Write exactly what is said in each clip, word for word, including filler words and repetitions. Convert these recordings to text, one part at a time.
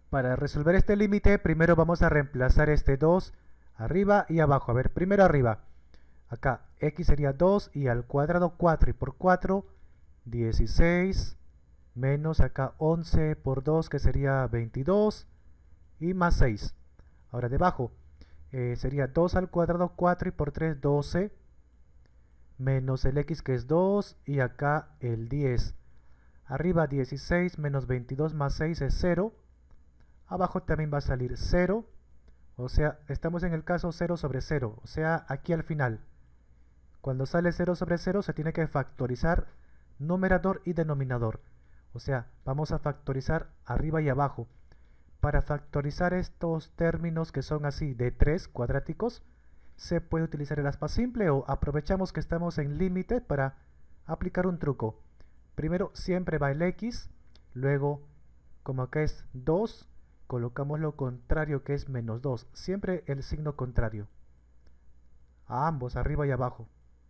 Para resolver este límite, primero vamos a reemplazar este dos arriba y abajo. A ver, primero arriba. Acá x sería dos y al cuadrado cuatro y por cuatro, dieciséis, menos acá once por dos que sería veintidós y más seis. Ahora debajo eh, sería dos al cuadrado cuatro y por tres, doce, menos el x que es dos y acá el diez. Arriba dieciséis menos veintidós más seis es cero. Abajo también va a salir cero. O sea, estamos en el caso cero sobre cero. O sea, aquí al final. Cuando sale cero sobre cero se tiene que factorizar numerador y denominador. O sea, vamos a factorizar arriba y abajo. Para factorizar estos términos que son así de tres cuadráticos, se puede utilizar el aspa simple o aprovechamos que estamos en límite para aplicar un truco. Primero siempre va el x, luego como acá es dos, colocamos lo contrario que es menos dos, siempre el signo contrario, a ambos, arriba y abajo.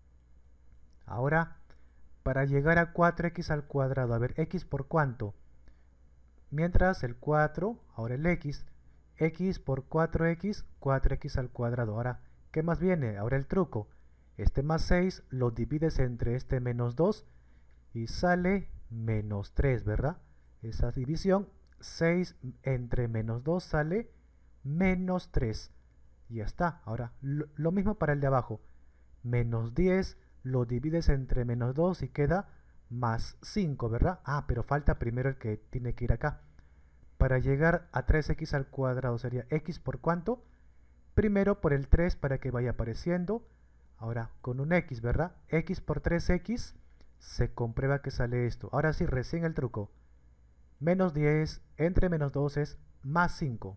Ahora, para llegar a cuatro x al cuadrado, a ver, x por cuánto. Mientras el cuatro, ahora el x, x por cuatro x, cuatro x al cuadrado. Ahora, ¿qué más viene? Ahora el truco. Este más seis lo divides entre este menos dos y sale menos tres, ¿verdad? Esa división, seis entre menos dos sale menos tres. Y ya está. Ahora, lo, lo mismo para el de abajo. Menos diez lo divides entre menos dos y queda más cinco, ¿verdad? Ah, pero falta primero el que tiene que ir acá. Para llegar a tres x al cuadrado sería x por cuánto. Primero por el tres para que vaya apareciendo. Ahora con un x, ¿verdad? X por tres x se comprueba que sale esto. Ahora sí, recién el truco. Menos diez entre menos dos es más cinco.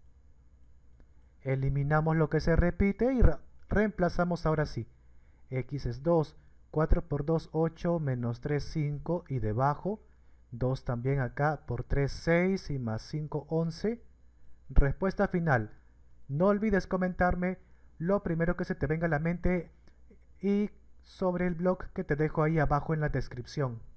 Eliminamos lo que se repite y re reemplazamos ahora sí. X es dos, cuatro por dos, ocho, menos tres, cinco, y debajo, dos también acá, por tres, seis, y más cinco, once. Respuesta final. No olvides comentarme lo primero que se te venga a la mente y sobre el blog que te dejo ahí abajo en la descripción.